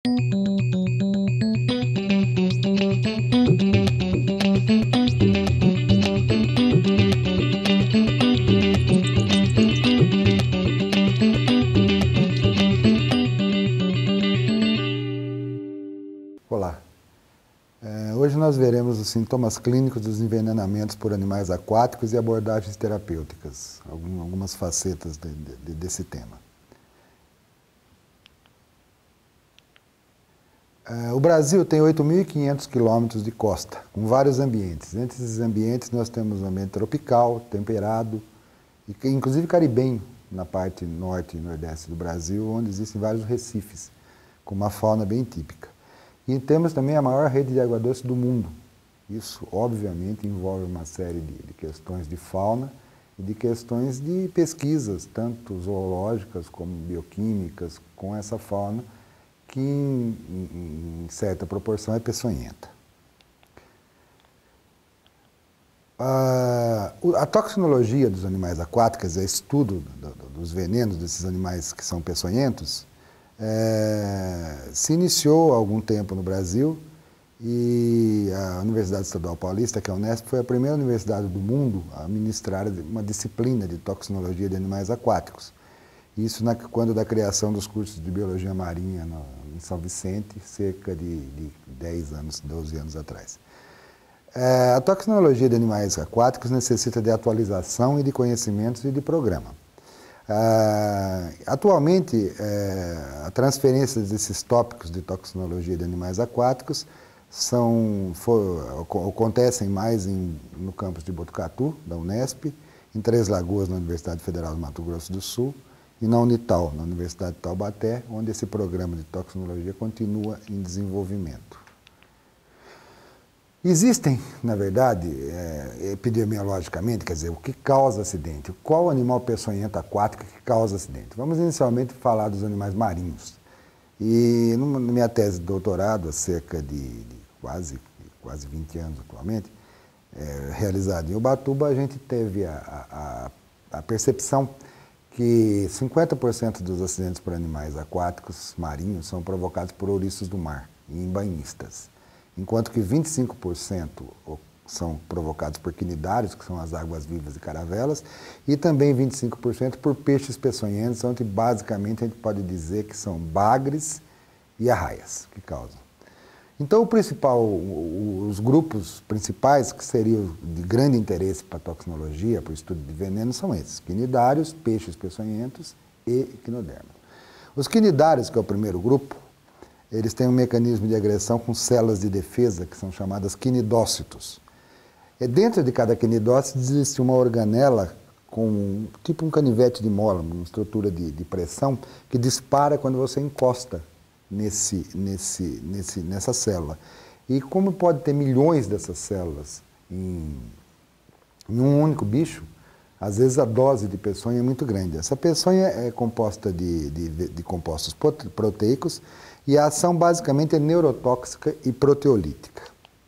Olá. Hoje nós veremos os sintomas clínicos dos envenenamentos por animais aquáticos e abordagens terapêuticas, algumas facetas desse tema. O Brasil tem 8.500 quilômetros de costa, com vários ambientes. Entre esses ambientes nós temos um ambiente tropical, temperado, e inclusive caribenho, na parte norte e nordeste do Brasil, onde existem vários recifes, com uma fauna bem típica. E temos também a maior rede de água doce do mundo. Isso, obviamente, envolve uma série de questões de fauna e de questões de pesquisas, tanto zoológicas como bioquímicas, com essa fauna, que em certa proporção é peçonhenta. A toxinologia dos animais aquáticos, é estudo dos venenos desses animais que são peçonhentos, se iniciou há algum tempo no Brasil e a Universidade Estadual Paulista, que é a Unesp, foi a primeira universidade do mundo a ministrar uma disciplina de toxinologia de animais aquáticos. Isso quando da criação dos cursos de Biologia Marinha em São Vicente, cerca de 10 anos, 12 anos atrás. A toxinologia de animais aquáticos necessita de atualização e de conhecimentos e de programa. Atualmente, a transferência desses tópicos de toxinologia de animais aquáticos acontecem mais no campus de Botucatu, da Unesp, em Três Lagoas, na Universidade Federal do Mato Grosso do Sul, e na Unital, na Universidade de Taubaté, onde esse programa de toxinologia continua em desenvolvimento. Existem, na verdade, epidemiologicamente, quer dizer, o que causa acidente? Qual animal peçonhento aquático que causa acidente? Vamos inicialmente falar dos animais marinhos. E na minha tese de doutorado, há cerca de quase 20 anos atualmente, realizada em Ubatuba, a gente teve a percepção que 50% dos acidentes por animais aquáticos marinhos são provocados por ouriços do mar e em banhistas, enquanto que 25% são provocados por quinidários, que são as águas-vivas e caravelas, e também 25% por peixes peçonhentos, onde basicamente a gente pode dizer que são bagres e arraias que causam. Então, os grupos principais que seriam de grande interesse para a toxinologia, para o estudo de veneno, são esses: quinidários, peixes peçonhentos e equinodermos. Os quinidários, que é o primeiro grupo, eles têm um mecanismo de agressão com células de defesa, que são chamadas quinidócitos. Dentro de cada quinidócito existe uma organela com tipo um canivete de mola, uma estrutura de pressão, que dispara quando você encosta nessa célula. E como pode ter milhões dessas células em um único bicho, às vezes a dose de peçonha é muito grande. Essa peçonha é composta de compostos proteicos e a ação basicamente é neurotóxica e proteolítica.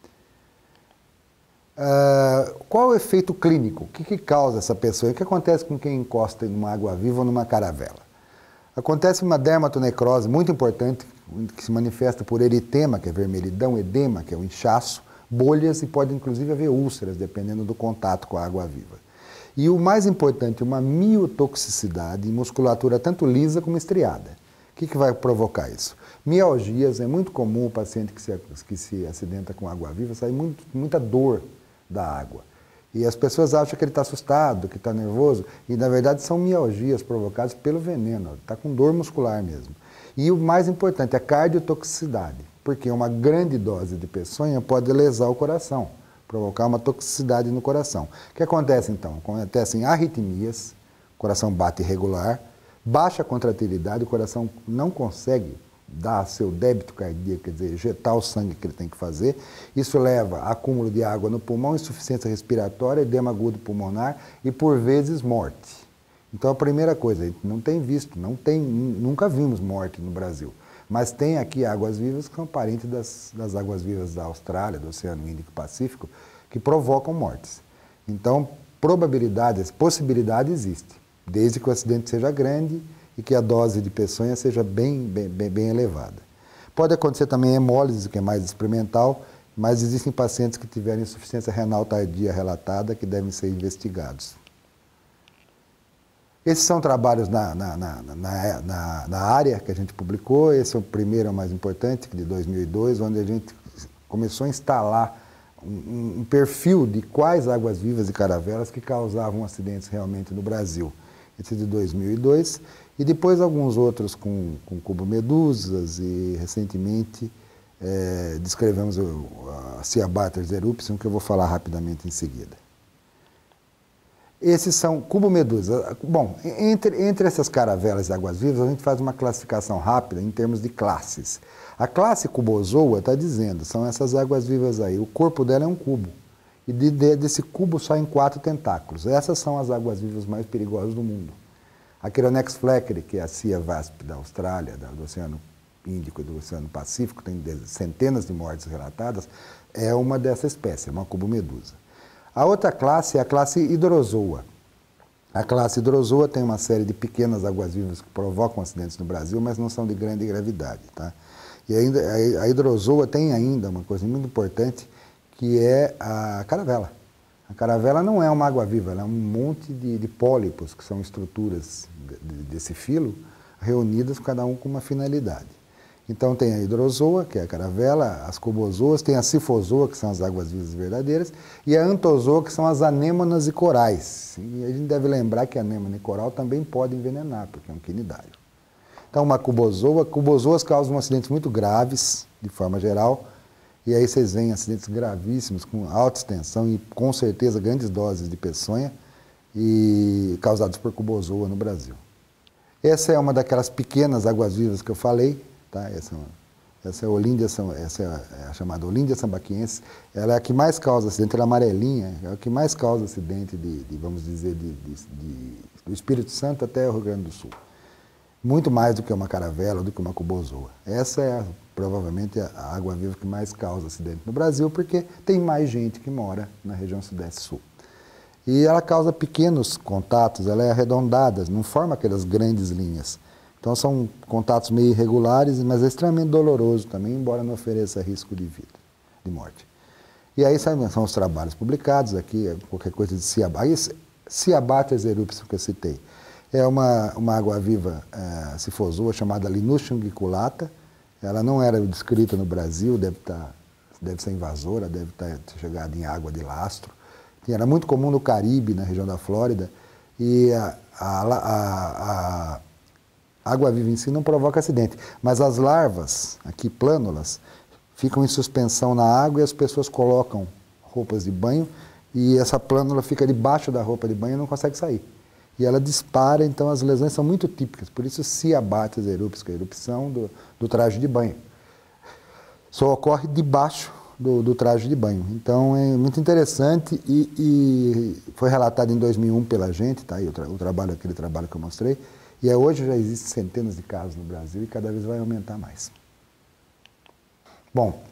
Qual é o efeito clínico? O que causa essa peçonha? O que acontece com quem encosta numa água-viva ou numa caravela? Acontece uma dermatonecrose muito importante, que se manifesta por eritema, que é vermelhidão, edema, que é o inchaço, bolhas e pode inclusive haver úlceras, dependendo do contato com a água-viva. E o mais importante, uma miotoxicidade em musculatura tanto lisa como estriada. O que vai provocar isso? Mialgias, é muito comum o paciente que se acidenta com água-viva sair muita dor da água. E as pessoas acham que ele está assustado, que está nervoso, e na verdade são mialgias provocadas pelo veneno, está com dor muscular mesmo. E o mais importante, a cardiotoxicidade, porque uma grande dose de peçonha pode lesar o coração, provocar uma toxicidade no coração. O que acontece então? Acontecem arritmias, o coração bate irregular, baixa contratilidade, o coração não consegue dar seu débito cardíaco, quer dizer, injetar o sangue que ele tem que fazer. Isso leva a acúmulo de água no pulmão, insuficiência respiratória, edema agudo pulmonar e, por vezes, morte. Então, a primeira coisa, a gente não tem visto, nunca vimos morte no Brasil, mas tem aqui águas-vivas que são parentes das águas-vivas da Austrália, do Oceano Índico e Pacífico, que provocam mortes. Então, possibilidade existe, desde que o acidente seja grande e que a dose de peçonha seja bem elevada. Pode acontecer também hemólise, que é mais experimental, mas existem pacientes que tiveram insuficiência renal tardia relatada que devem ser investigados. Esses são trabalhos na área que a gente publicou. Esse é o primeiro, é o mais importante, de 2002, onde a gente começou a instalar um perfil de quais águas-vivas e caravelas que causavam acidentes realmente no Brasil. Esse é de 2002, e depois alguns outros com cubomedusas, e recentemente descrevemos a Ciabatter eruption, que eu vou falar rapidamente em seguida. Esses são cubomedusas. Bom, entre essas caravelas e águas-vivas, a gente faz uma classificação rápida em termos de classes. A classe cubozoa está dizendo, são essas águas-vivas aí. O corpo dela é um cubo. E desse cubo saem 4 tentáculos. Essas são as águas-vivas mais perigosas do mundo. A Chironex fleckeri, que é a Cia vasp da Austrália, do Oceano Índico e do Oceano Pacífico, tem centenas de mortes relatadas, é uma dessa espécie, é uma cubomedusa. A outra classe é a classe hidrozoa. A classe hidrozoa tem uma série de pequenas águas-vivas que provocam acidentes no Brasil, mas não são de grande gravidade, tá? E ainda, a hidrozoa tem ainda uma coisa muito importante, que é a caravela. A caravela não é uma água-viva, ela é um monte de pólipos, que são estruturas desse filo, reunidas, cada um com uma finalidade. Então tem a hidrozoa, que é a caravela, as cubozoas, tem a sifozoa, que são as águas-vivas verdadeiras, e a antozoa, que são as anêmonas e corais. E a gente deve lembrar que a anêmona e coral também podem envenenar, porque é um quinidário. Então uma cubozoa, cubozoas causam acidentes muito graves, de forma geral, e aí vocês veem acidentes gravíssimos, com alta extensão e com certeza grandes doses de peçonha, e causados por cubozoa no Brasil. Essa é uma daquelas pequenas águas-vivas que eu falei, tá? Essa é a chamada Olindia sambaquiensis. Ela é a que mais causa acidente, ela é amarelinha, é a que mais causa acidente vamos dizer, do Espírito Santo até o Rio Grande do Sul. Muito mais do que uma caravela, do que uma cubozoa. Essa é provavelmente a água-viva que mais causa acidente no Brasil, porque tem mais gente que mora na região Sudeste-Sul. E ela causa pequenos contatos, ela é arredondada, não forma aquelas grandes linhas. Então são contatos meio irregulares, mas é extremamente doloroso também, embora não ofereça risco de vida, de morte. E aí são os trabalhos publicados aqui, qualquer coisa de Ciabatter eruption que eu citei. É uma água-viva sifozoa chamada Linuccium giculata. Ela não era descrita no Brasil, deve ser invasora, deve ter chegado em água de lastro. Era muito comum no Caribe, na região da Flórida, e a água-viva em si não provoca acidente, mas as larvas, aqui plânulas, ficam em suspensão na água e as pessoas colocam roupas de banho e essa plânula fica debaixo da roupa de banho e não consegue sair. E ela dispara, então as lesões são muito típicas, por isso Ciabatter eruption, que é a erupção do traje de banho. Só ocorre debaixo do traje de banho. Então é muito interessante e foi relatado em 2001 pela gente, tá aí aquele trabalho que eu mostrei, e hoje já existem centenas de casos no Brasil e cada vez vai aumentar mais. Bom,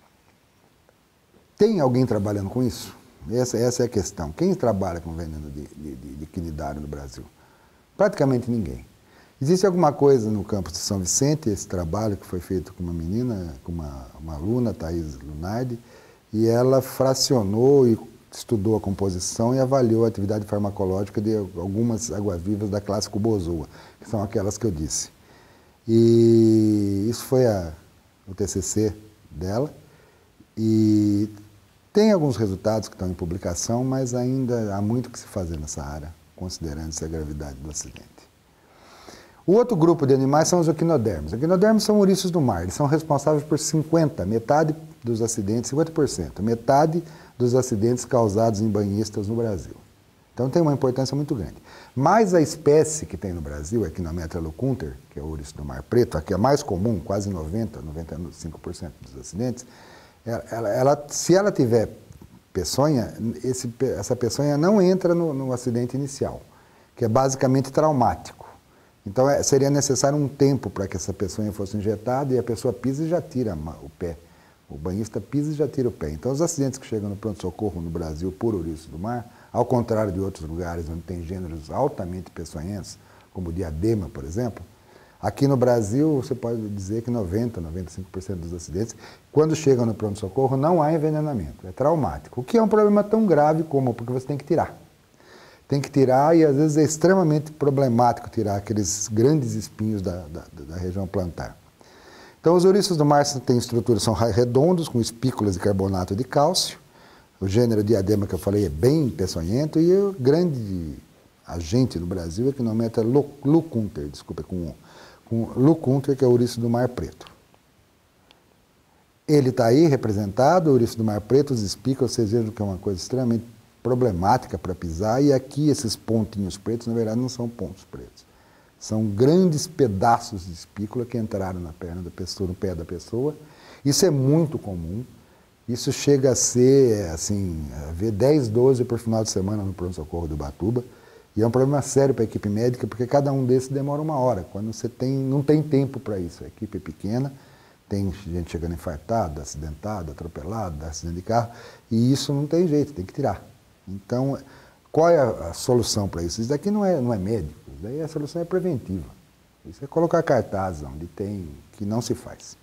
tem alguém trabalhando com isso? Essa é a questão. Quem trabalha com veneno de quinidário no Brasil? Praticamente ninguém. Existe alguma coisa no campus de São Vicente, esse trabalho que foi feito com uma menina, com uma aluna, Thaís Lunardi, e ela fracionou e estudou a composição e avaliou a atividade farmacológica de algumas águas-vivas da classe cubozoa, que são aquelas que eu disse. E isso foi o TCC dela, e tem alguns resultados que estão em publicação, mas ainda há muito que se fazer nessa área, considerando-se a gravidade do acidente. O outro grupo de animais são os equinodermos. Os equinodermos são ouriços do mar. Eles são responsáveis por metade dos acidentes, 50%, metade dos acidentes causados em banhistas no Brasil. Então tem uma importância muito grande. Mas a espécie que tem no Brasil, a Equinometra lucunter, que é o ouriço do mar preto, a que é mais comum, quase 95% dos acidentes, se ela tiver peçonha, essa peçonha não entra no acidente inicial, que é basicamente traumático. Então seria necessário um tempo para que essa peçonha fosse injetada e a pessoa pisa e já tira o pé. O banhista pisa e já tira o pé. Então os acidentes que chegam no pronto-socorro no Brasil por ouriço do mar, ao contrário de outros lugares onde tem gêneros altamente peçonhentos, como o diadema, por exemplo, Aqui no Brasil, você pode dizer que 90%, 95% dos acidentes, quando chegam no pronto-socorro, não há envenenamento, é traumático. O que é um problema tão grave como, porque você tem que tirar. Tem que tirar e às vezes é extremamente problemático tirar aqueles grandes espinhos da região plantar. Então os ouriços do mar têm estruturas, são redondos, com espículas de carbonato de cálcio. O gênero diadema que eu falei é bem peçonhento e o grande agente no Brasil, equinometa lucunter, desculpa, com lucunter, que é o ouriço do mar preto. Ele está aí representado, o ouriço do mar preto, os espículos, vocês vejam que é uma coisa extremamente problemática para pisar, e aqui esses pontinhos pretos, na verdade, não são pontos pretos. São grandes pedaços de espícula que entraram na perna da pessoa, no pé da pessoa. Isso é muito comum. Isso chega a ser, assim, a ver 10, 12 por final de semana no pronto-socorro do Ubatuba. E é um problema sério para a equipe médica, porque cada um desses demora 1 hora. Quando você não tem tempo para isso, a equipe é pequena, tem gente chegando infartada, acidentada, atropelada, acidente de carro, e isso não tem jeito, tem que tirar. Então, qual é a solução para isso? Isso daqui não é médico, isso daí a solução é preventiva. Isso é colocar cartaz onde tem, que não se faz.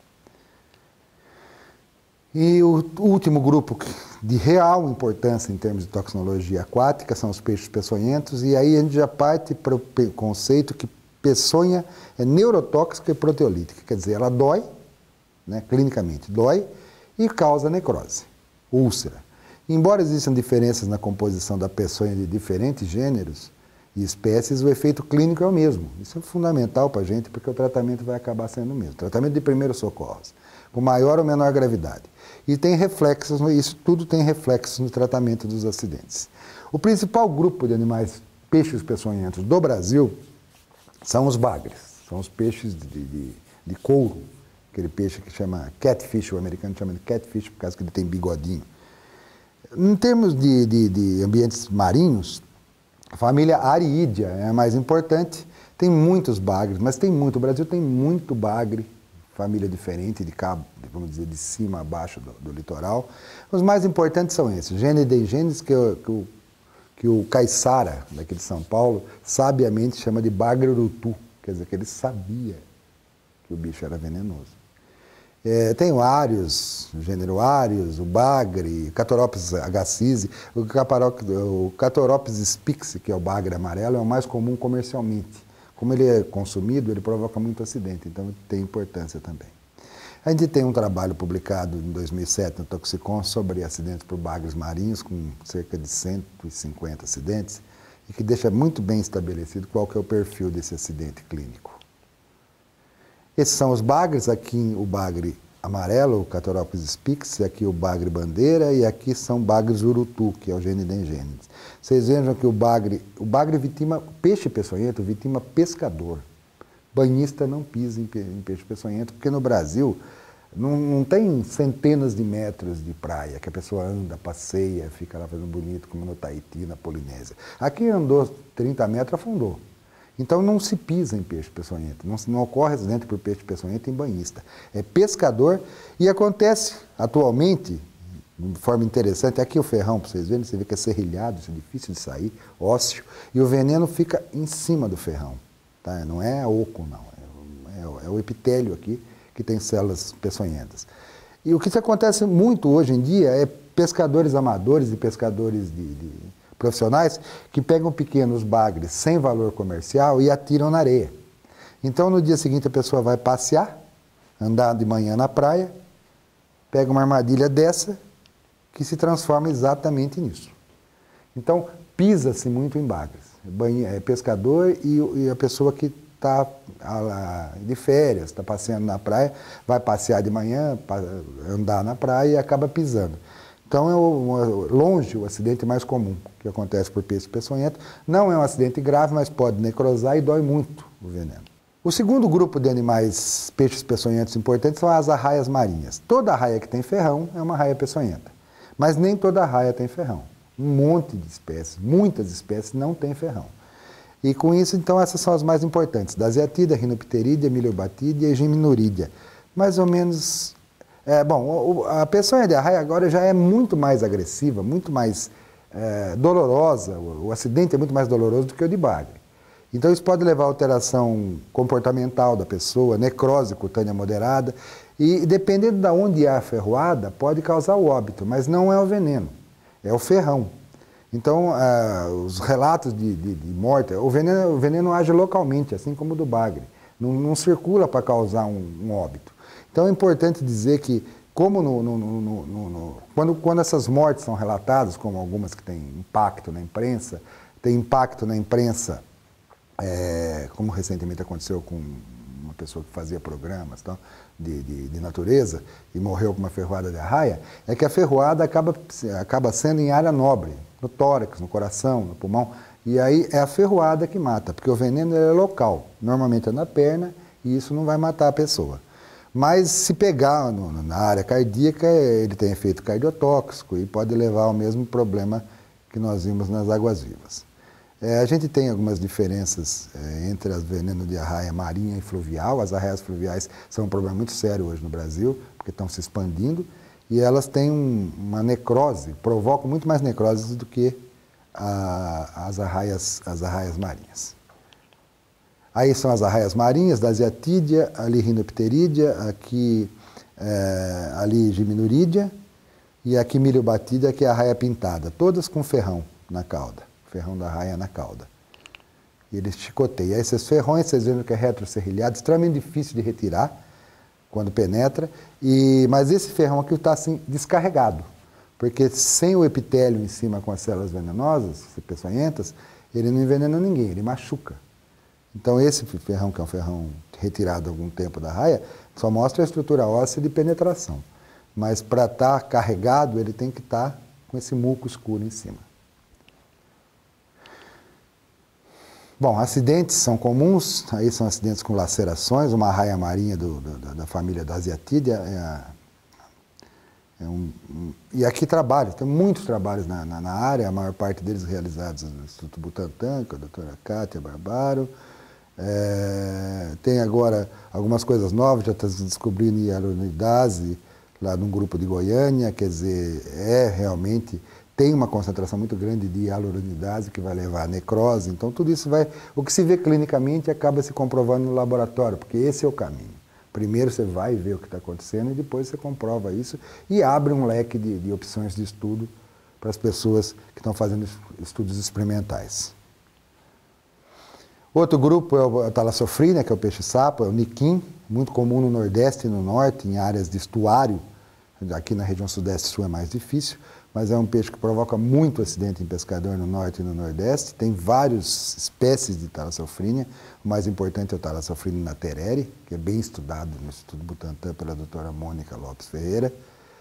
E o último grupo de real importância em termos de toxinologia aquática são os peixes peçonhentos, e aí a gente já parte para o conceito que peçonha é neurotóxica e proteolítica, quer dizer, ela dói, né, clinicamente dói, e causa necrose, úlcera. Embora existam diferenças na composição da peçonha de diferentes gêneros e espécies, o efeito clínico é o mesmo. Isso é fundamental para a gente, porque o tratamento vai acabar sendo o mesmo. Tratamento de primeiros socorros, com maior ou menor gravidade. E tem reflexos, isso tudo tem reflexos no tratamento dos acidentes. O principal grupo de animais, peixes peçonhentos do Brasil, são os bagres. São os peixes de couro, aquele peixe que chama catfish, o americano chama de catfish, por causa que ele tem bigodinho. Em termos de ambientes marinhos, a família Ariidea é a mais importante. Tem muitos bagres, mas tem muito. O Brasil tem muito bagre, família diferente, de cabo, vamos dizer, de cima a baixo do litoral. Os mais importantes são esses. Gênide gênesis, que o Caiçara, daqui de São Paulo, sabiamente chama de bagre urutu. Quer dizer, que ele sabia que o bicho era venenoso. Tem o Arius, o gênero Arius, o bagre, o Catoropis agassiz, o Catoropis spix, que é o bagre amarelo, é o mais comum comercialmente. Como ele é consumido, ele provoca muito acidente, então tem importância também. A gente tem um trabalho publicado em 2007 no Toxicon sobre acidentes por bagres marinhos, com cerca de 150 acidentes, e que deixa muito bem estabelecido qual que é o perfil desse acidente clínico. Esses são os bagres, aqui o bagre amarelo, o Catoropis spix, aqui o bagre bandeira, e aqui são bagres urutu, que é o Gênide gênesis. Vocês vejam que o bagre vitima, peixe peçonhento vitima pescador. Banhista não pisa em peixe peçonhento, porque no Brasil não tem centenas de metros de praia, que a pessoa anda, passeia, fica lá fazendo bonito, como no Tahiti, na Polinésia. Aqui andou 30 metros, afundou. Então não se pisa em peixe peçonhento, não ocorre acidente por peixe peçonhento em banhista. É pescador e acontece atualmente, de forma interessante, aqui o ferrão, para vocês verem, você vê que é serrilhado, isso é difícil de sair, ósseo, e o veneno fica em cima do ferrão. Tá? Não é oco, não, é o epitélio aqui que tem células peçonhentas. E o que acontece muito hoje em dia é pescadores amadores e pescadores profissionais que pegam pequenos bagres sem valor comercial e atiram na areia. Então, no dia seguinte, a pessoa vai passear, andar de manhã na praia, pega uma armadilha dessa que se transforma exatamente nisso. Então, pisa-se muito em bagres. É pescador e a pessoa que está de férias, está passeando na praia, vai passear de manhã, andar na praia e acaba pisando. Então, é longe o acidente mais comum que acontece por peixe peçonhento. Não é um acidente grave, mas pode necrosar e dói muito o veneno. O segundo grupo de animais, peixes peçonhentos importantes, são as arraias marinhas. Toda arraia que tem ferrão é uma arraia peçonhenta, mas nem toda arraia tem ferrão. Um monte de espécies, muitas espécies não têm ferrão. E com isso, então, essas são as mais importantes. Dasyatida, Rhinopterídea, Miliobatídea e Gymnorídea. Mais ou menos... a peçonha de arraia agora já é muito mais agressiva, muito mais dolorosa, o acidente é muito mais doloroso do que o de bagre. Então isso pode levar a alteração comportamental da pessoa, necrose cutânea moderada, e dependendo de onde há a ferroada, pode causar o óbito, mas não é o veneno, é o ferrão. Então, os relatos de morte, o veneno age localmente, assim como o do bagre, não circula para causar um óbito. Então é importante dizer que, como quando essas mortes são relatadas, como algumas que têm impacto na imprensa, como recentemente aconteceu com uma pessoa que fazia programas de natureza e morreu com uma ferroada de arraia, é que a ferroada acaba sendo em área nobre, no tórax, no coração, no pulmão, e aí é a ferroada que mata, porque o veneno é local, normalmente é na perna e isso não vai matar a pessoa. Mas se pegar na área cardíaca, ele tem efeito cardiotóxico e pode levar ao mesmo problema que nós vimos nas águas-vivas. A gente tem algumas diferenças entre as venenos de arraia marinha e fluvial. As arraias fluviais são um problema muito sério hoje no Brasil, porque estão se expandindo, e elas têm uma necrose, provocam muito mais necroses do que as arraias marinhas. Aí são as arraias marinhas, Dasyathidia, ali Rhinopterídea, aqui ali Gymnorídea, e aqui Miliobatídea, que é a arraia pintada, todas com ferrão na cauda. Ferrão da arraia na cauda. E ele chicoteia. Esses ferrões, vocês vejam que é retrocerrilhado, extremamente difícil de retirar quando penetra, mas esse ferrão aqui está assim, descarregado, porque sem o epitélio em cima com as células venenosas, peçonhentas, ele não envenena ninguém, ele machuca. Então esse ferrão, que é um ferrão retirado há algum tempo da arraia, só mostra a estrutura óssea de penetração. Mas para estar carregado, ele tem que estar com esse muco escuro em cima. Bom, acidentes são comuns, aí são acidentes com lacerações, uma arraia marinha da família Dasyathidia, e aqui tem muitos trabalhos na área, a maior parte deles realizados no Instituto Butantan, com a doutora Kátia Barbaro. Tem agora algumas coisas novas, já está se descobrindo hialuronidase, lá num grupo de Goiânia, quer dizer, realmente... tem uma concentração muito grande de hialuronidase que vai levar à necrose, então tudo isso o que se vê clinicamente acaba se comprovando no laboratório, porque esse é o caminho. Primeiro você vai ver o que está acontecendo e depois você comprova isso e abre um leque de opções de estudo para as pessoas que estão fazendo estudos experimentais. Outro grupo é a Thalassophrina, que é o peixe-sapo, é o niquim, muito comum no Nordeste e no Norte, em áreas de estuário. Aqui na região Sudeste Sul é mais difícil, mas é um peixe que provoca muito acidente em pescador no Norte e no Nordeste. Tem várias espécies de Thalassophrina. O mais importante é o Thalassophrina natereri, que é bem estudado no Instituto Butantan pela doutora Mônica Lopes Ferreira.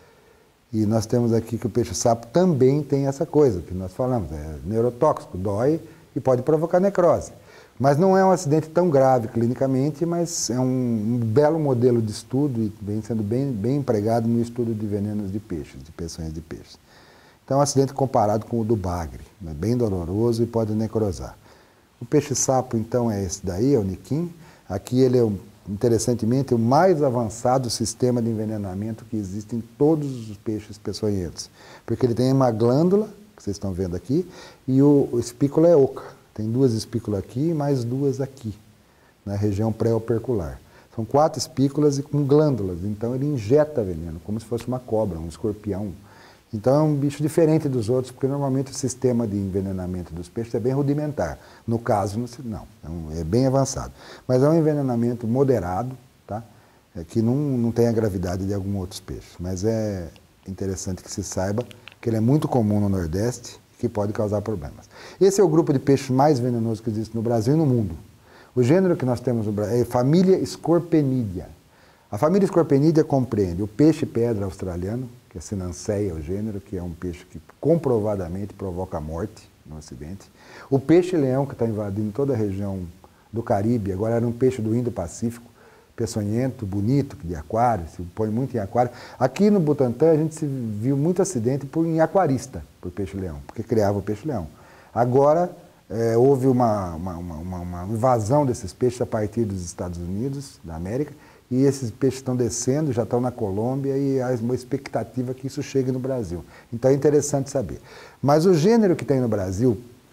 E nós temos aqui que o peixe-sapo também tem essa coisa, que nós falamos, é neurotóxico, dói e pode provocar necrose. Mas não é um acidente tão grave clinicamente, mas é um belo modelo de estudo e vem sendo bem empregado no estudo de venenos de peixes, de peçonhas de peixes. Então é um acidente comparado com o do bagre, é bem doloroso e pode necrosar. O peixe-sapo, então, é esse daí, é o niquim. Aqui ele é, interessantemente, o mais avançado sistema de envenenamento que existe em todos os peixes peçonhentos. Porque ele tem uma glândula, que vocês estão vendo aqui, e o espícula é oca. Tem 2 espículas aqui e mais 2 aqui, na região pré-opercular. São 4 espículas e com glândulas, então ele injeta veneno, como se fosse uma cobra, um escorpião. Então é um bicho diferente dos outros, porque normalmente o sistema de envenenamento dos peixes é bem rudimentar. No caso, não, é bem avançado. Mas é um envenenamento moderado, tá? Que não tem a gravidade de alguns outros peixes. Mas é interessante que se saiba que ele é muito comum no Nordeste e que pode causar problemas. Esse é o grupo de peixes mais venenoso que existe no Brasil e no mundo. O gênero que nós temos no Brasil é a família Scorpenidia. A família Scorpenidia compreende o peixe-pedra australiano, que é Sinanceia, o gênero, que é um peixe que comprovadamente provoca morte no acidente. O peixe-leão, que está invadindo toda a região do Caribe, agora era um peixe do Indo-Pacífico, peçonhento, bonito, de aquário, se põe muito em aquário. Aqui no Butantan a gente viu muito acidente em aquarista, por peixe-leão, porque criava o peixe-leão. Agora houve uma invasão desses peixes a partir dos Estados Unidos, da América, e esses peixes estão descendo, já estão na Colômbia e há uma expectativa que isso chegue no Brasil. Então é interessante saber. Mas o gênero que tem no Brasil,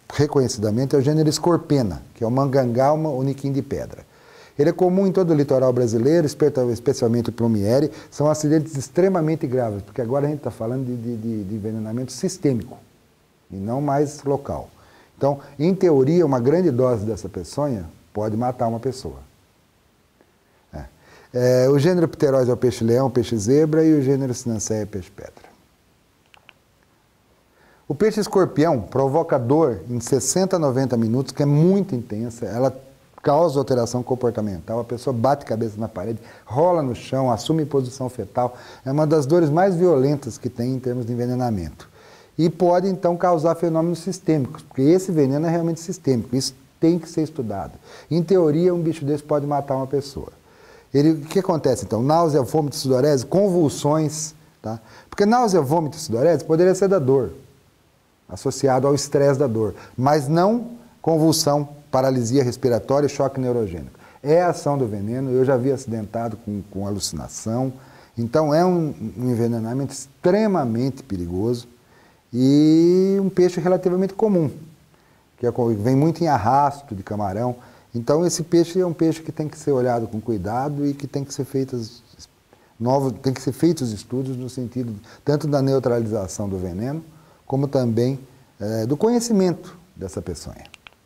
reconhecidamente, é o gênero Scorpena, que é o mangangalma oniquim de pedra. Ele é comum em todo o litoral brasileiro, especialmente o plumiere. São acidentes extremamente graves, porque agora a gente está falando de envenenamento sistêmico e não mais local. Então, em teoria, uma grande dose dessa peçonha pode matar uma pessoa. O gênero Pterois é o peixe-leão, peixe-zebra, e o gênero Sinanceia é peixe-pedra. O peixe-escorpião provoca dor em 60 a 90 minutos, que é muito intensa. Ela causa alteração comportamental, a pessoa bate a cabeça na parede, rola no chão, assume posição fetal. É uma das dores mais violentas que tem em termos de envenenamento. E pode, então, causar fenômenos sistêmicos, porque esse veneno é realmente sistêmico, isso tem que ser estudado. Em teoria, um bicho desse pode matar uma pessoa. O que acontece, então? Náusea, vômito, sudorese, convulsões, tá? Porque náusea, vômito e sudorese poderia ser da dor, associado ao estresse da dor, mas não convulsão, paralisia respiratória e choque neurogênico. É a ação do veneno, eu já vi acidentado com alucinação, então é um envenenamento extremamente perigoso e um peixe relativamente comum, que vem muito em arrasto de camarão. Então esse peixe é um peixe que tem que ser olhado com cuidado e que tem que ser feitos estudos no sentido tanto da neutralização do veneno, como também do conhecimento dessa peçonha.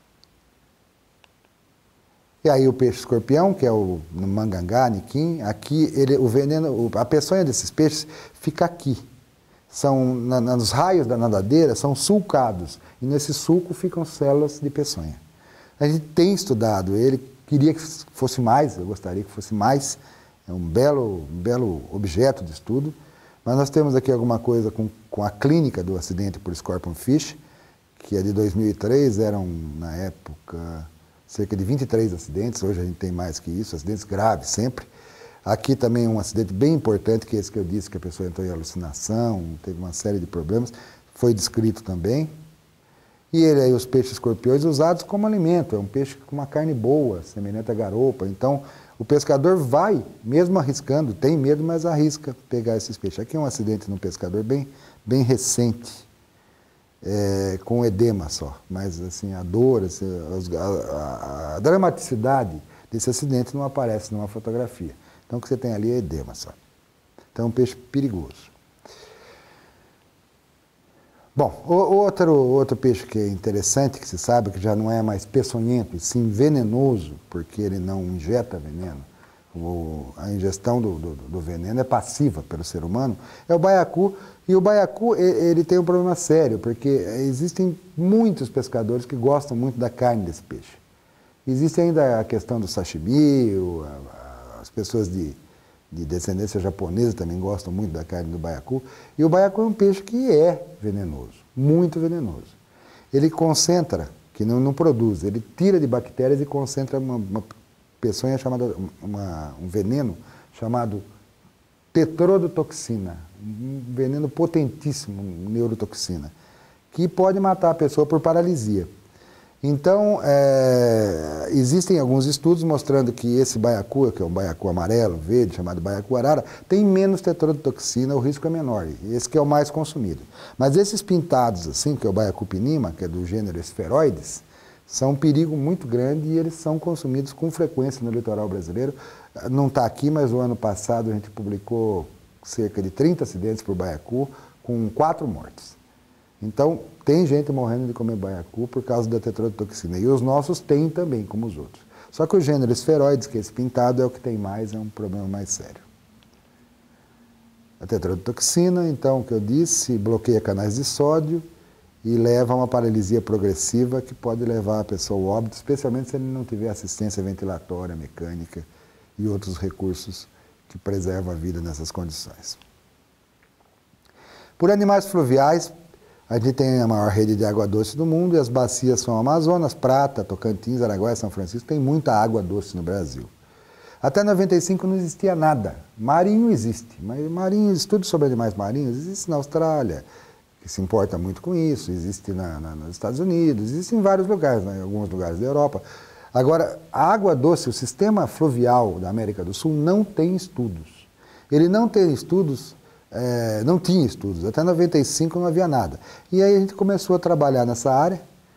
E aí o peixe-escorpião, que é o mangangá, aniquim, aqui o veneno, a peçonha desses peixes fica aqui. Nos raios da nadadeira são sulcados, e nesse sulco ficam células de peçonha. A gente tem estudado ele, queria que fosse mais, eu gostaria que fosse mais, é um belo objeto de estudo, mas nós temos aqui alguma coisa com a clínica do acidente por Scorpion Fish, que é de 2003, eram na época cerca de 23 acidentes, hoje a gente tem mais que isso, acidentes graves sempre. Aqui também um acidente bem importante, que é esse que eu disse, que a pessoa entrou em alucinação, teve uma série de problemas, foi descrito também. E aí os peixes escorpiões usados como alimento, é um peixe com uma carne boa, semelhante à garoupa. Então o pescador vai, mesmo arriscando, tem medo, mas arrisca pegar esses peixes. Aqui é um acidente no pescador bem recente, com edema só, mas assim, a dor, a dramaticidade desse acidente não aparece numa fotografia. Então o que você tem ali é edema só. Então é um peixe perigoso. Bom, outro peixe que é interessante, que se sabe que já não é mais peçonhento, e sim venenoso, porque ele não injeta veneno, a ingestão do veneno é passiva pelo ser humano, é o baiacu. E o baiacu, ele tem um problema sério, porque existem muitos pescadores que gostam muito da carne desse peixe. Existe ainda a questão do sashimi, as pessoas de descendência japonesa também gostam muito da carne do baiacu. E o baiacu é um peixe que é venenoso, muito venenoso. Ele concentra, que não produz, ele tira de bactérias e concentra uma peçonha chamada, um veneno chamado tetrodotoxina, um veneno potentíssimo, neurotoxina, que pode matar a pessoa por paralisia. Então, existem alguns estudos mostrando que esse baiacu, que é um baiacu amarelo, verde, chamado baiacu arara, tem menos tetrodotoxina, o risco é menor, esse que é o mais consumido. Mas esses pintados, assim, que é o baiacu pinima, que é do gênero Spheroides, são um perigo muito grande e eles são consumidos com frequência no litoral brasileiro. Não está aqui, mas o ano passado a gente publicou cerca de 30 acidentes por baiacu, com 4 mortes. Então, tem gente morrendo de comer baiacu por causa da tetrodotoxina. E os nossos têm também, como os outros. Só que o gênero Spheroides, que é esse pintado, é o que tem mais, é um problema mais sério. A tetrodotoxina, então, o que eu disse, bloqueia canais de sódio e leva a uma paralisia progressiva que pode levar a pessoa ao óbito, especialmente se ele não tiver assistência ventilatória, mecânica e outros recursos que preservam a vida nessas condições. Por animais fluviais, a gente tem a maior rede de água doce do mundo e as bacias são Amazonas, Prata, Tocantins, Araguaia, São Francisco. Tem muita água doce no Brasil. Até 95 não existia nada. Marinho existe, mas estudos sobre animais marinhos existe na Austrália, que se importa muito com isso, existe nos Estados Unidos, existe em vários lugares, em alguns lugares da Europa. Agora, a água doce, o sistema fluvial da América do Sul não tem estudos. Ele não tem estudos, não tinha estudos, até 95 não havia nada. E aí a gente começou a trabalhar nessa área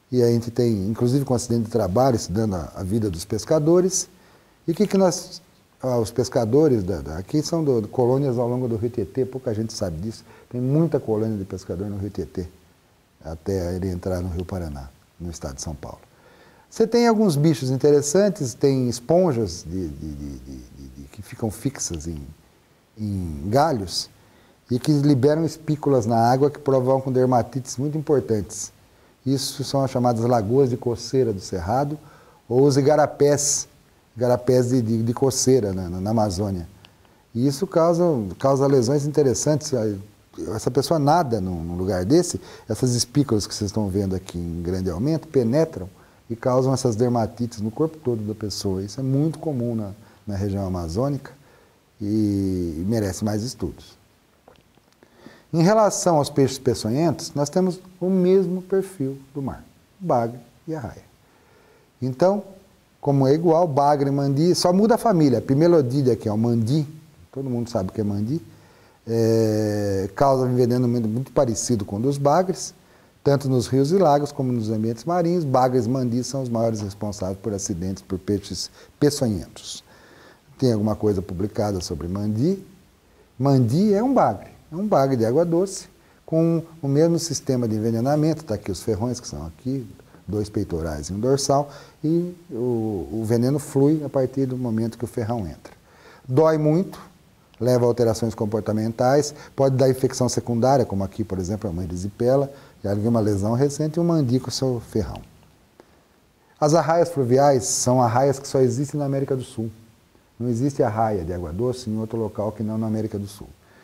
e a gente tem, inclusive com acidente de trabalho, estudando a vida dos pescadores. E o que nós, os pescadores, aqui são colônias ao longo do Rio Tietê, pouca gente sabe disso, tem muita colônia de pescador no Rio Tietê, até ele entrar no Rio Paraná, no estado de São Paulo. Você tem alguns bichos interessantes, tem esponjas que ficam fixas em galhos e que liberam espículas na água que provocam dermatites muito importantes. Isso são as chamadas lagoas de coceira do Cerrado ou os igarapés de coceira na Amazônia. E isso causa lesões interessantes. Essa pessoa nada num lugar desse, essas espículas que vocês estão vendo aqui em grande aumento penetram e causam essas dermatites no corpo todo da pessoa. Isso é muito comum na região amazônica e merece mais estudos. Em relação aos peixes peçonhentos, nós temos o mesmo perfil do mar, o bagre e a raia. Então, como é igual, bagre e mandi, só muda a família. A Pimelodidia, que é o mandi, todo mundo sabe o que é mandi, causa um envenenamento muito parecido com o dos bagres, tanto nos rios e lagos como nos ambientes marinhos. Bagres e mandis são os maiores responsáveis por acidentes por peixes peçonhentos. Tem alguma coisa publicada sobre mandi? Mandi é um bagre de água doce, com o mesmo sistema de envenenamento. Está aqui os ferrões, que são aqui, 2 peitorais e um dorsal, e o veneno flui a partir do momento que o ferrão entra. Dói muito, leva a alterações comportamentais, pode dar infecção secundária, como aqui, por exemplo, uma erisipela, já viu uma lesão recente e um mandi com o seu ferrão. As arraias fluviais são arraias que só existem na América do Sul. Não existe arraia de água doce em outro local que não na América do Sul.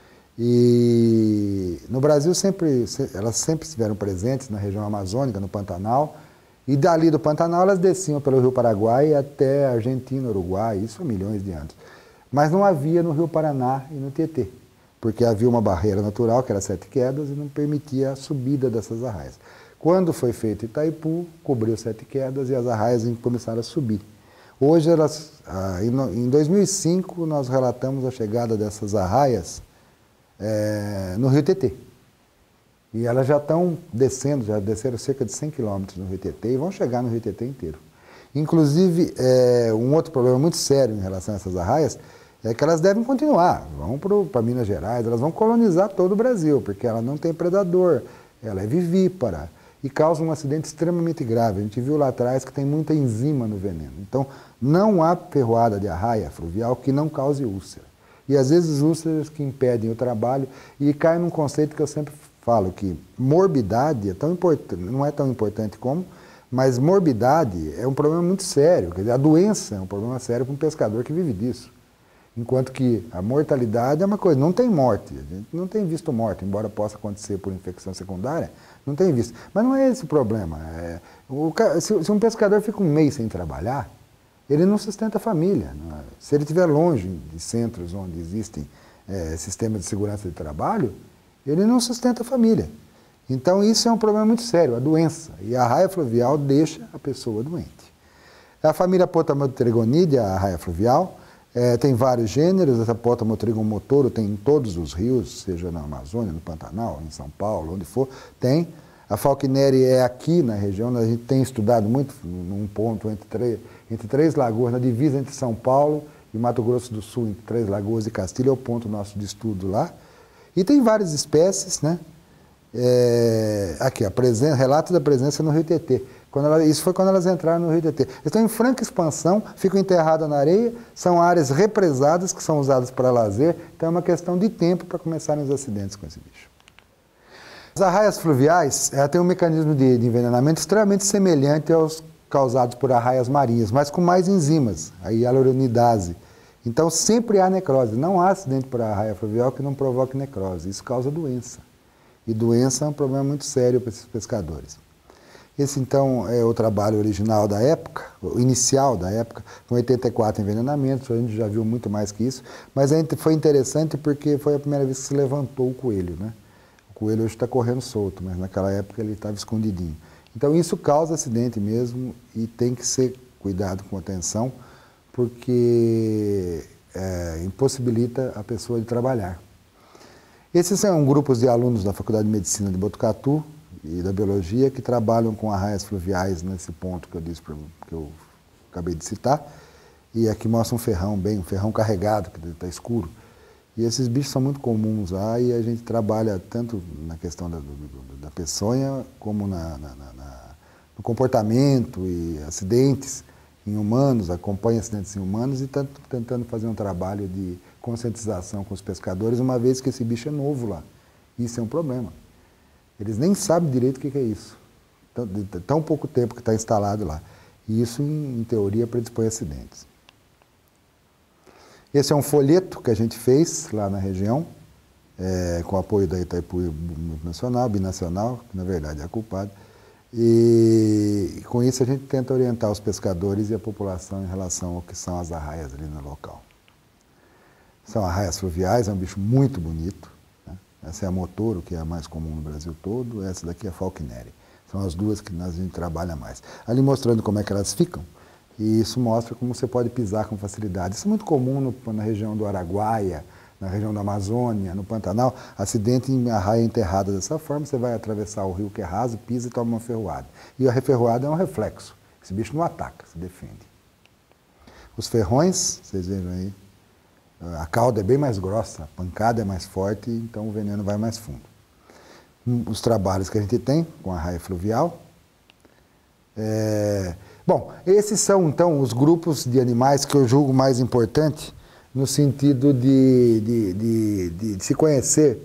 E no Brasil elas sempre estiveram presentes na região amazônica, no Pantanal, e dali do Pantanal elas desciam pelo Rio Paraguai até a Argentina, Uruguai, isso há milhões de anos. Mas não havia no Rio Paraná e no Tietê, porque havia uma barreira natural, que era 7 quedas, e não permitia a subida dessas arraias. Quando foi feito Itaipu, cobriu 7 quedas e as arraias começaram a subir. Hoje, em 2005, nós relatamos a chegada dessas arraias no Rio Tietê. E elas já estão descendo, já desceram cerca de 100 quilômetros no Rio Tietê e vão chegar no Rio Tietê inteiro. Inclusive, um outro problema muito sério em relação a essas arraias é que elas devem continuar, vão para Minas Gerais, elas vão colonizar todo o Brasil, porque ela não tem predador, ela é vivípara e causa um acidente extremamente grave. A gente viu lá atrás que tem muita enzima no veneno. Então, não há ferroada de arraia fluvial que não cause úlcera. E às vezes úlceras que impedem o trabalho, e cai num conceito que eu sempre falo, que morbidade é tão importante, não é tão importante como, mas morbidade é um problema muito sério. Quer dizer, a doença é um problema sério para um pescador que vive disso. Enquanto que a mortalidade é uma coisa, não tem morte, a gente não tem visto morte, embora possa acontecer por infecção secundária, não tem visto. Mas não é esse o problema. Se um pescador fica um mês sem trabalhar, ele não sustenta a família. Se ele estiver longe de centros onde existem sistemas de segurança de trabalho, ele não sustenta a família. Então isso é um problema muito sério, a doença. E a arraia fluvial deixa a pessoa doente. A família Potamotrigonidae, a arraia fluvial, tem vários gêneros. Essa Potamotrigon motoro tem em todos os rios, seja na Amazônia, no Pantanal, em São Paulo, onde for, tem. A Falcneri é aqui na região, a gente tem estudado muito num ponto entre Três Lagoas, na divisa entre São Paulo e Mato Grosso do Sul, entre Três Lagoas e Castilho, é o ponto nosso de estudo lá. E tem várias espécies, né? Aqui, relato da presença no Rio Tietê. Isso foi quando elas entraram no Rio Tietê. Eles estão em franca expansão, ficam enterradas na areia, são áreas represadas que são usadas para lazer, então é uma questão de tempo para começarem os acidentes com esse bicho. As arraias fluviais têm um mecanismo de envenenamento extremamente semelhante aos causados por arraias marinhas, mas com mais enzimas, a hialuronidase. Então sempre há necrose, não há acidente por arraia fluvial que não provoque necrose, isso causa doença. E doença é um problema muito sério para esses pescadores. Esse, então, é o trabalho original da época, o inicial da época, com 84 envenenamentos. A gente já viu muito mais que isso, mas foi interessante porque foi a primeira vez que se levantou o coelho, né? O coelho hoje está correndo solto, mas naquela época ele estava escondidinho. Então isso causa acidente mesmo e tem que ser cuidado com atenção, porque impossibilita a pessoa de trabalhar. Esses são grupos de alunos da Faculdade de Medicina de Botucatu, e da biologia que trabalham com arraias fluviais nesse ponto que eu disse, que eu acabei de citar. E aqui mostra um ferrão carregado, que está escuro. E esses bichos são muito comuns lá e a gente trabalha tanto na questão da peçonha como no comportamento e acidentes em humanos, acompanha acidentes em humanos e está tentando fazer um trabalho de conscientização com os pescadores, uma vez que esse bicho é novo lá. Isso é um problema. Eles nem sabem direito o que é isso. Tão pouco tempo que está instalado lá. E isso, em teoria, predispõe a acidentes. Esse é um folheto que a gente fez lá na região, com o apoio da Itaipu Nacional, Binacional, que na verdade é a culpada. E com isso a gente tenta orientar os pescadores e a população em relação ao que são as arraias ali no local. São arraias fluviais, é um bicho muito bonito. Né? Essa é a Motoro, que é a mais comum no Brasil todo, essa daqui é a Falconeri. São as duas que a gente trabalha mais. Ali mostrando como é que elas ficam, e isso mostra como você pode pisar com facilidade. Isso é muito comum na região do Araguaia, na região da Amazônia, no Pantanal, acidente em arraia enterrada dessa forma, você vai atravessar o rio que é raso, pisa e toma uma ferroada. E a ferroada é um reflexo, esse bicho não ataca, se defende. Os ferrões, vocês vejam aí, a cauda é bem mais grossa, a pancada é mais forte, então o veneno vai mais fundo. Os trabalhos que a gente tem com a arraia fluvial. Bom, esses são então os grupos de animais que eu julgo mais importante no sentido de se conhecer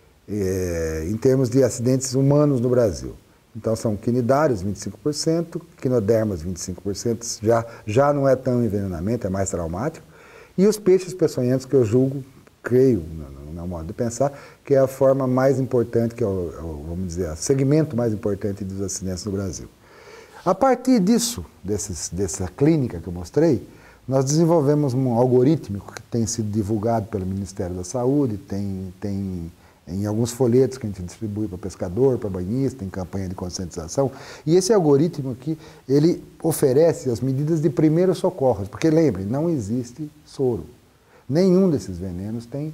em termos de acidentes humanos no Brasil. Então são quinidários, 25%, quinodermas, 25%, já não é tão envenenamento, é mais traumático, e os peixes peçonhentos que eu julgo, creio, no meu modo de pensar, que é a forma mais importante, que é vamos dizer, o segmento mais importante dos acidentes no Brasil. A partir disso, dessa clínica que eu mostrei, nós desenvolvemos um algoritmo que tem sido divulgado pelo Ministério da Saúde, tem em alguns folhetos que a gente distribui para pescador, para banhista, em campanha de conscientização. E esse algoritmo aqui, ele oferece as medidas de primeiros socorros, porque lembrem, não existe soro. Nenhum desses venenos tem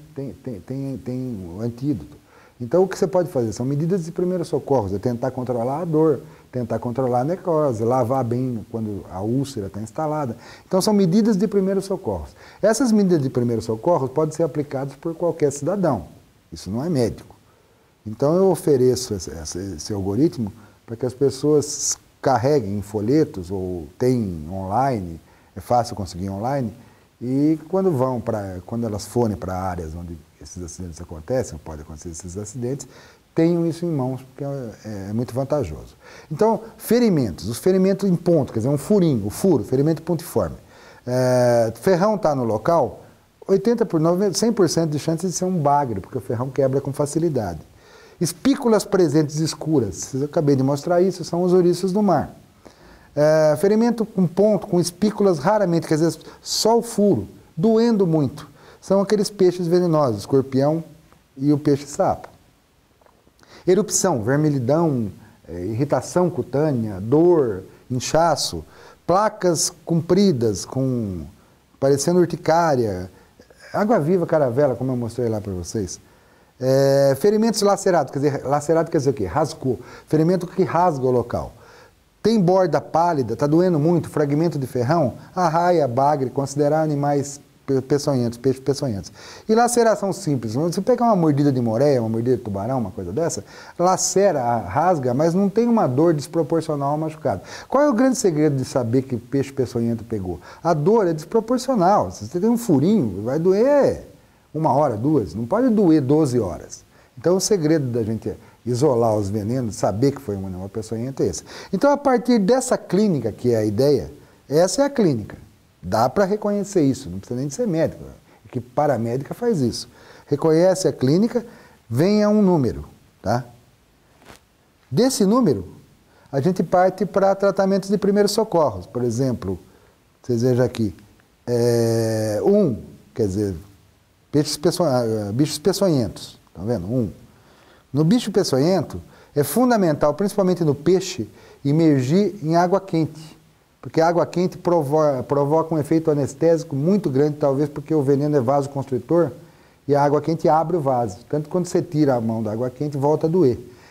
um antídoto. Então o que você pode fazer são medidas de primeiros socorros, é tentar controlar a dor, tentar controlar a necrose, lavar bem quando a úlcera está instalada. Então são medidas de primeiros socorros. Essas medidas de primeiros socorros podem ser aplicadas por qualquer cidadão. Isso não é médico. Então eu ofereço esse algoritmo para que as pessoas carreguem em folhetos ou tenham online, é fácil conseguir online, e quando elas forem para áreas onde esses acidentes acontecem, ou podem acontecer esses acidentes, tenham isso em mãos, porque é muito vantajoso. Então, ferimentos, os ferimentos em ponto, quer dizer, um furinho, o furo, ferimento pontiforme. Ferrão está no local, 100% de chance de ser um bagre, porque o ferrão quebra com facilidade. Espículas presentes escuras, eu acabei de mostrar isso, são os ouriços do mar. Ferimento com ponto, com espículas raramente, quer dizer, só o furo, doendo muito. São aqueles peixes venenosos, escorpião e o peixe-sapo. Erupção, vermelhidão, irritação cutânea, dor, inchaço, placas compridas, parecendo urticária, água-viva, caravela, como eu mostrei lá para vocês. Ferimentos lacerados, quer dizer, lacerado quer dizer o quê? Rasgou. Ferimento que rasga o local. Tem borda pálida, está doendo muito, fragmento de ferrão, arraia, bagre, considerar animais peçonhentos, peixes peçonhentos. E laceração simples, você pegar uma mordida de moreia, uma mordida de tubarão, uma coisa dessa, lacera, rasga, mas não tem uma dor desproporcional ao machucado. Qual é o grande segredo de saber que peixe peçonhento pegou? A dor é desproporcional. Se você tem um furinho, vai doer 1 hora, 2, não pode doer 12 horas. Então o segredo da gente isolar os venenos, saber que foi um animal peçonhento é esse. Então a partir dessa clínica, que é a ideia, essa é a clínica. Dá para reconhecer isso, não precisa nem de ser médico. A equipe paramédica faz isso. Reconhece a clínica, venha um número. Tá? Desse número, a gente parte para tratamentos de primeiros socorros. Por exemplo, vocês vejam aqui, quer dizer, bichos peçonhentos. Estão vendo? 1. No bicho peçonhento, é fundamental, principalmente no peixe, imergir em água quente. Porque a água quente provoca um efeito anestésico muito grande, talvez porque o veneno é vasoconstritor, e a água quente abre o vaso. Tanto que quando você tira a mão da água quente, volta a doer.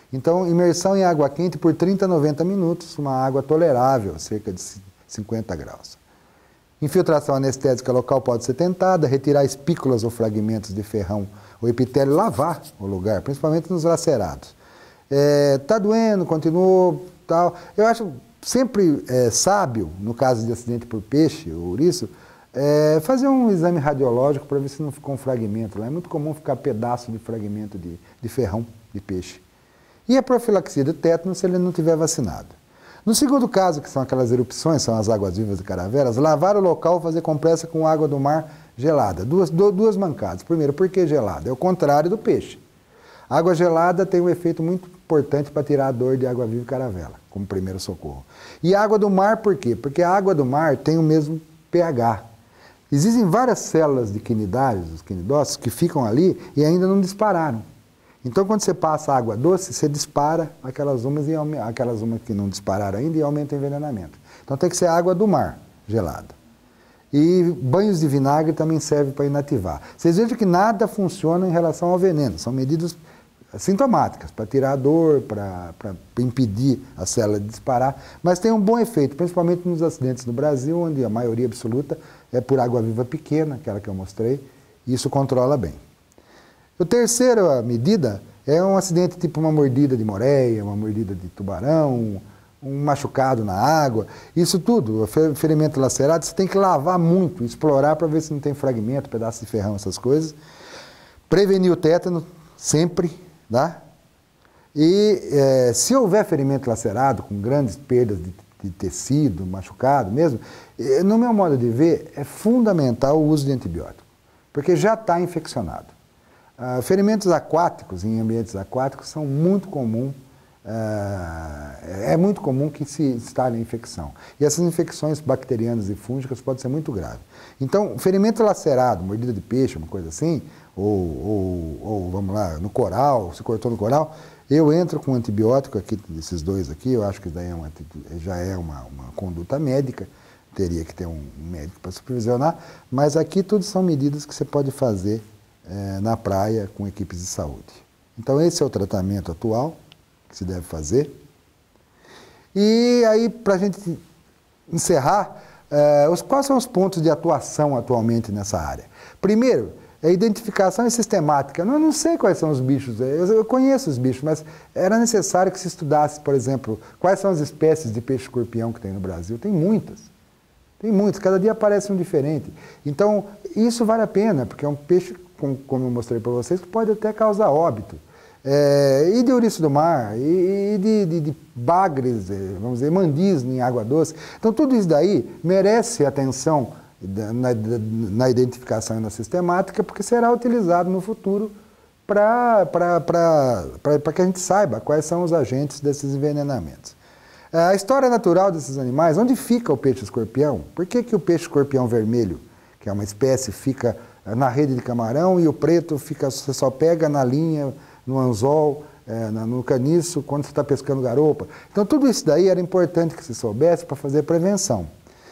Então, imersão em água quente por 30 a 90 minutos, uma água tolerável, cerca de 50 graus. Infiltração anestésica local pode ser tentada, retirar espículas ou fragmentos de ferrão ou epitélio, lavar o lugar, principalmente nos lacerados. Tá doendo, continuou, tal. Eu acho sempre sábio, no caso de acidente por peixe ou ouriço, fazer um exame radiológico para ver se não ficou um fragmento lá. É muito comum ficar pedaço de fragmento de ferrão de peixe. E a profilaxia do tétano se ele não tiver vacinado. No segundo caso, que são aquelas erupções, são as águas-vivas de caravelas, lavar o local, fazer compressa com água do mar gelada. Duas mancadas. Primeiro, por que gelada? É o contrário do peixe. Água gelada tem um efeito muito importante para tirar a dor de água-viva e caravela, como primeiro socorro. E água do mar, por quê? Porque a água do mar tem o mesmo pH. Existem várias células de quinidários, os quinidócitos, que ficam ali e ainda não dispararam. Então, quando você passa água doce, você dispara aquelas umas que não dispararam ainda e aumenta o envenenamento. Então, tem que ser água do mar, gelada. E banhos de vinagre também servem para inativar. Vocês vejam que nada funciona em relação ao veneno. São medidas sintomáticas, para tirar a dor, para impedir a célula de disparar, mas tem um bom efeito, principalmente nos acidentes no Brasil, onde a maioria absoluta é por água-viva pequena, aquela que eu mostrei, e isso controla bem. A terceira medida é um acidente tipo uma mordida de moreia, uma mordida de tubarão, um machucado na água, isso tudo, ferimento lacerado, você tem que lavar muito, explorar para ver se não tem fragmento, pedaço de ferrão, essas coisas. Prevenir o tétano, sempre, tá? E se houver ferimento lacerado, com grandes perdas de tecido, machucado mesmo, no meu modo de ver, é fundamental o uso de antibiótico, porque já está infeccionado. Ferimentos aquáticos, em ambientes aquáticos, são muito comuns, é muito comum que se instale a infecção. E essas infecções bacterianas e fúngicas podem ser muito graves. Então, ferimento lacerado, mordida de peixe, uma coisa assim, ou vamos lá, no coral, se cortou no coral, eu entro com antibiótico, aqui, esses dois aqui, eu acho que daí já é uma conduta médica, teria que ter um médico para supervisionar, mas aqui tudo são medidas que você pode fazer na praia com equipes de saúde. Então esse é o tratamento atual que se deve fazer. E aí, para a gente encerrar, quais são os pontos de atuação atualmente nessa área? Primeiro, a identificação é sistemática. Eu não sei quais são os bichos, eu conheço os bichos, mas era necessário que se estudasse, por exemplo, quais são as espécies de peixe-escorpião que tem no Brasil. Tem muitas, cada dia aparece um diferente. Então, isso vale a pena, porque é um peixe, como eu mostrei para vocês, que pode até causar óbito. E de ouriço do mar, e de bagres, vamos dizer, mandis em água doce. Então, tudo isso daí merece atenção na identificação e na sistemática, porque será utilizado no futuro para que a gente saiba quais são os agentes desses envenenamentos. A história natural desses animais, onde fica o peixe-escorpião? Por que o peixe-escorpião vermelho, que é uma espécie, fica na rede de camarão e o preto você só pega na linha, no anzol, no caniço, quando você está pescando garoupa? Então, tudo isso daí era importante que se soubesse para fazer prevenção.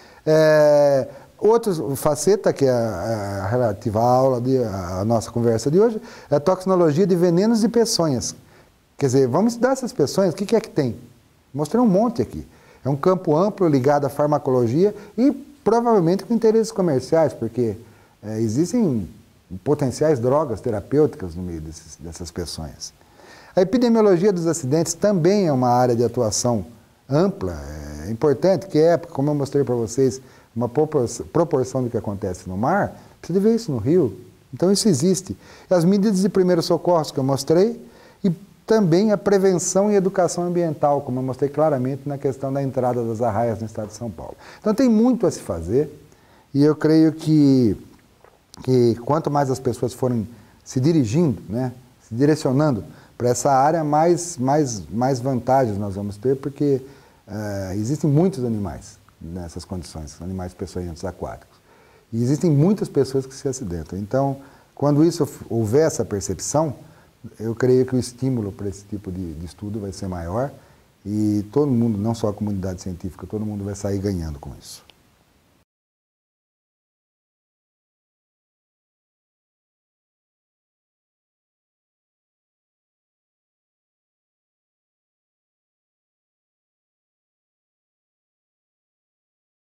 Outra faceta, que é a relativa à aula, a nossa conversa de hoje, é a toxinologia de venenos e peçonhas. Quer dizer, vamos estudar essas peçonhas, o que é que tem? Mostrei um monte aqui. É um campo amplo ligado à farmacologia e provavelmente com interesses comerciais, porque existem potenciais drogas terapêuticas no meio dessas peçonhas. A epidemiologia dos acidentes também é uma área de atuação ampla, é importante, que como eu mostrei para vocês, uma proporção do que acontece no mar, precisa ver isso no rio. Então isso existe. As medidas de primeiros socorros que eu mostrei e também a prevenção e educação ambiental, como eu mostrei claramente na questão da entrada das arraias no estado de São Paulo. Então tem muito a se fazer e eu creio que quanto mais as pessoas forem se dirigindo, né, se direcionando para essa área, mais vantagens nós vamos ter, porque existem muitos animais nessas condições, animais peçonhentos aquáticos. E existem muitas pessoas que se acidentam. Então, quando houver essa percepção, eu creio que o estímulo para esse tipo de estudo vai ser maior e todo mundo, não só a comunidade científica, todo mundo vai sair ganhando com isso.